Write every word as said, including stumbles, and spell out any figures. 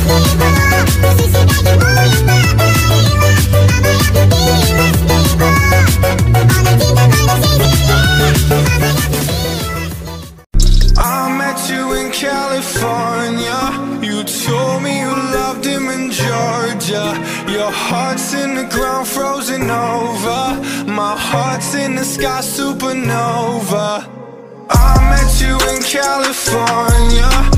I met you in California. You told me you loved him in Georgia. Your heart's in the ground, frozen over. My heart's in the sky, supernova. I met you in California.